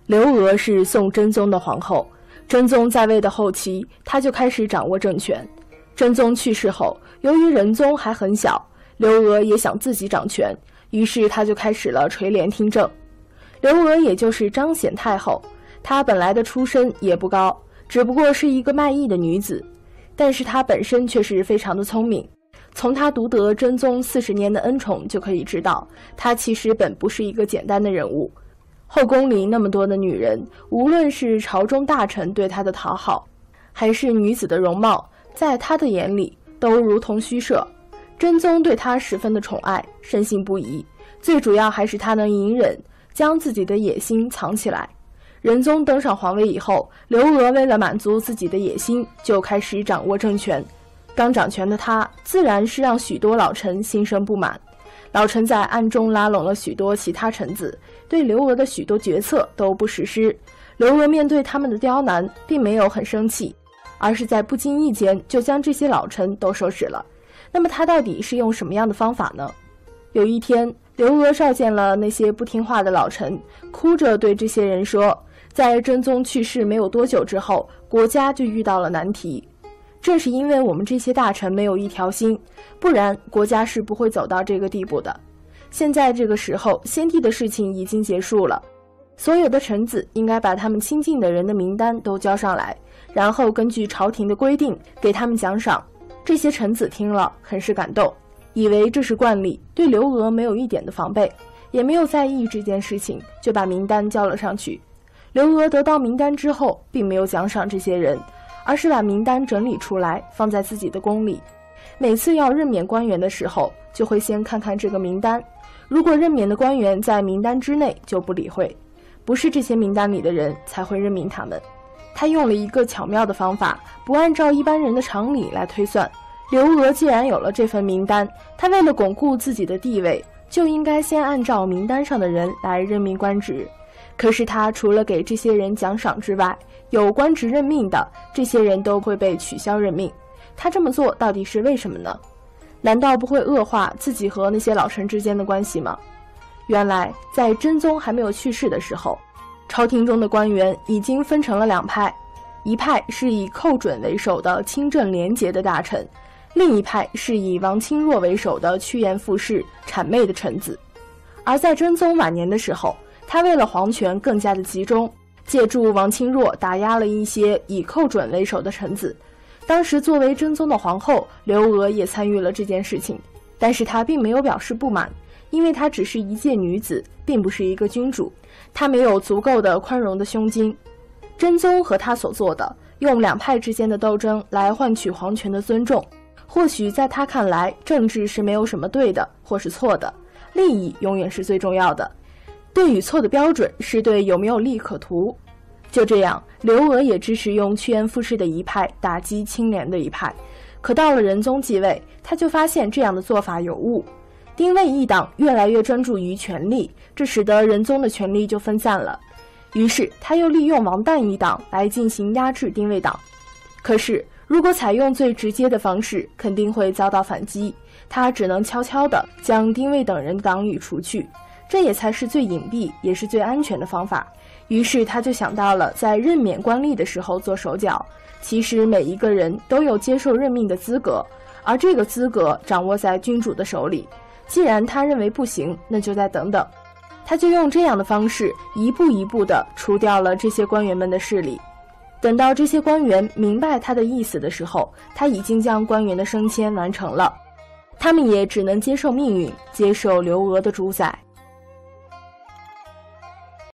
刘娥是宋真宗的皇后，真宗在位的后期，她就开始掌握政权。真宗去世后，由于仁宗还很小，刘娥也想自己掌权，于是她就开始了垂帘听政。刘娥也就是彰显太后，她本来的出身也不高，只不过是一个卖艺的女子，但是她本身却是非常的聪明。从她独得真宗40年的恩宠就可以知道，她其实本不是一个简单的人物。后宫里那么多的女人，无论是朝中大臣对她的讨好，还是女子的容貌，在她的眼里都如同虚设。真宗对她十分的宠爱，深信不疑，最主要还是她能隐忍，将自己的野心藏起来。仁宗登上皇位以后，刘娥为了满足自己的野心，就开始掌握政权。刚掌权的她，自然是让许多老臣心生不满。老臣在暗中拉拢了许多其他臣子，对刘娥的许多决策都不实施。刘娥面对他们的刁难，并没有很生气，而是在不经意间就将这些老臣都收拾了。那么她到底是用什么样的方法呢？有一天，刘娥召见了那些不听话的老臣，哭着对这些人说，在真宗去世没有多久之后，国家就遇到了难题。正是因为我们这些大臣没有一条心，不然国家是不会走到这个地步的。现在这个时候，先帝的事情已经结束了，所有的臣子应该把他们亲近的人的名单都交上来，然后根据朝廷的规定给他们奖赏。这些臣子听了很是感动，以为这是惯例，对刘娥没有一点的防备，也没有在意这件事情，就把名单交了上去。刘娥得到名单之后，并没有奖赏这些人，而是把名单整理出来放在自己的宫里。每次要任免官员的时候，就会先看看这个名单，如果任免的官员在名单之内，就不理会，不是这些名单里的人才会任命他们。他用了一个巧妙的方法，不按照一般人的常理来推算。刘娥既然有了这份名单，她为了巩固自己的地位，就应该先按照名单上的人来任命官职。可是他除了给这些人奖赏之外，有官职任命的，这些人都会被取消任命。他这么做到底是为什么呢？难道不会恶化自己和那些老臣之间的关系吗？原来在真宗还没有去世的时候，朝廷中的官员已经分成了两派，一派是以寇准为首的清正廉洁的大臣，另一派是以王钦若为首的趋炎附势谄媚的臣子。而在真宗晚年的时候，他为了皇权更加的集中，借助王钦若打压了一些以寇准为首的臣子。当时作为真宗的皇后，刘娥也参与了这件事情，但是她并没有表示不满，因为她只是一介女子，并不是一个君主，她没有足够的宽容的胸襟。真宗和他所做的，用两派之间的斗争来换取皇权的尊重，或许在他看来，政治是没有什么对的或是错的，利益永远是最重要的。对与错的标准是对有没有利可图。就这样，刘娥也支持用趋炎附势的一派打击清廉的一派。可到了仁宗继位，他就发现这样的做法有误。丁谓一党越来越专注于权力，这使得仁宗的权力就分散了。于是他又利用王旦一党来进行压制丁谓党。可是如果采用最直接的方式，肯定会遭到反击，他只能悄悄地将丁谓等人的党羽除去，这也才是最隐蔽也是最安全的方法。于是他就想到了在任免官吏的时候做手脚。其实每一个人都有接受任命的资格，而这个资格掌握在君主的手里。既然他认为不行，那就再等等。他就用这样的方式一步一步地除掉了这些官员们的势力。等到这些官员明白他的意思的时候，他已经将官员的升迁完成了，他们也只能接受命运，接受刘娥的主宰。